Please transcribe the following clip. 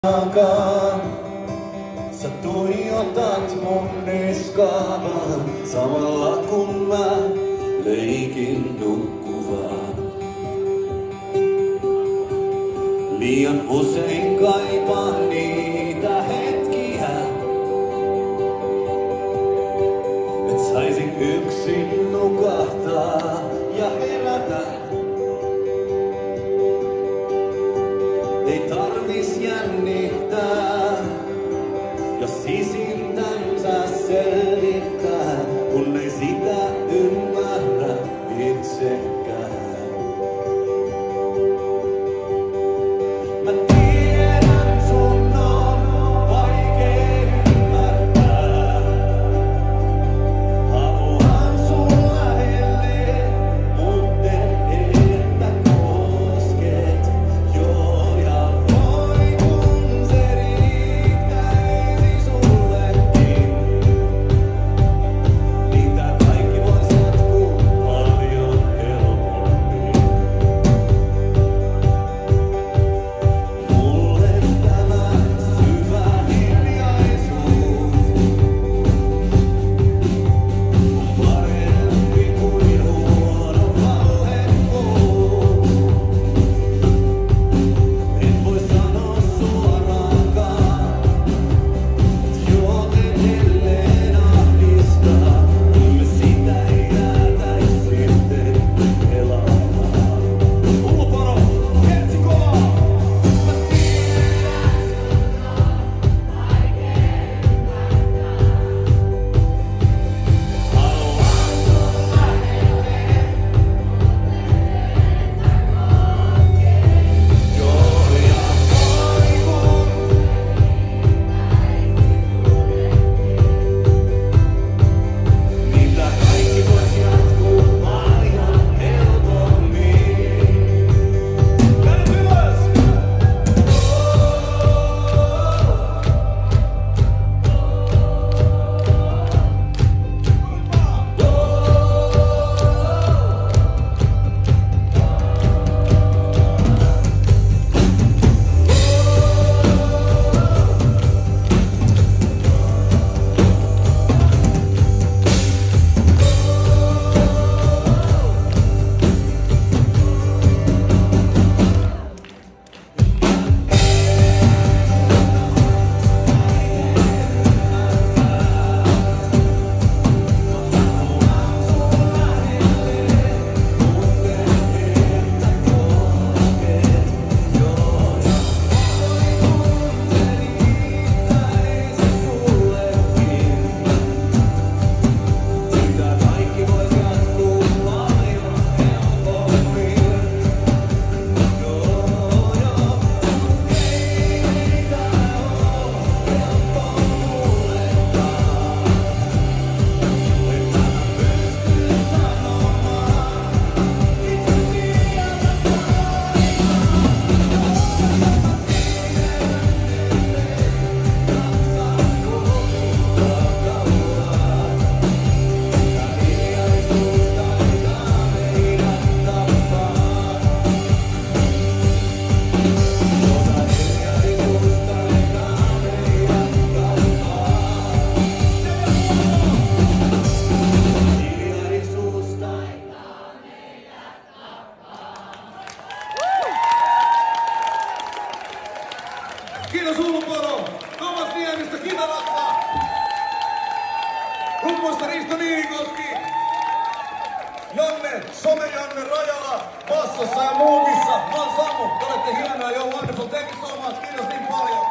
Sä tuijotat mun niskaa vaan, samalla kun mä leikin nukkuvaa. Liian usein kaipaan niitä hetkiä, et saisin yksin nukahtaa ja herätä. Ei tarvis jännittää, jos sisintänsä selvittää, kun ei sitä ymmärrä itsekään. Mä tiedän, sun on vaikea ymmärtää. Haluan sun lähelle, mut että kosket. Joo, ja voi kun se riittäisi sullekin. Niitä kaikki vois jatkuu paljon helpommin. Mulle tämä syvä hiljaisuus on parempi kuin huono valhekuu. En voi sanoa suoraankaan, joo edelleen ahdistaa, kyllä sitä ei jäätäis sitten pelaamaan. Ulporo, Hertsikoa! Mä tiedän, sun on vaikea ymmärtää. Haluan sun lähelle, joo, ja voi kun niitä kaikki vois jatkuu paljon helpommin. Kädet ylös! Kiitos Ulporo, Tuomas Niemistä kitarasta, rummuista Risto Niinikoski, Janne, Some-Janne Rajala, bassossa ja muukissa. Mä oon Samu, te olette hienoja, you're wonderful, thank you so much, kiitos niin paljon.